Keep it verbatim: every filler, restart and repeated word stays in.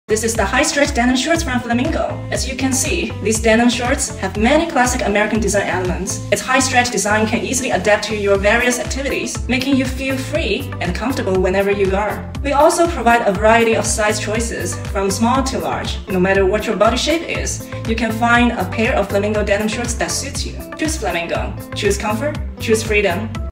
This is the high-stretch denim shorts from Flamingo. As you can see, these denim shorts have many classic American design elements. Its high-stretch design can easily adapt to your various activities, making you feel free and comfortable whenever you are. We also provide a variety of size choices, from small to large. No matter what your body shape is, you can find a pair of Flamingo denim shorts that suits you. Choose Flamingo. Choose comfort. Choose freedom.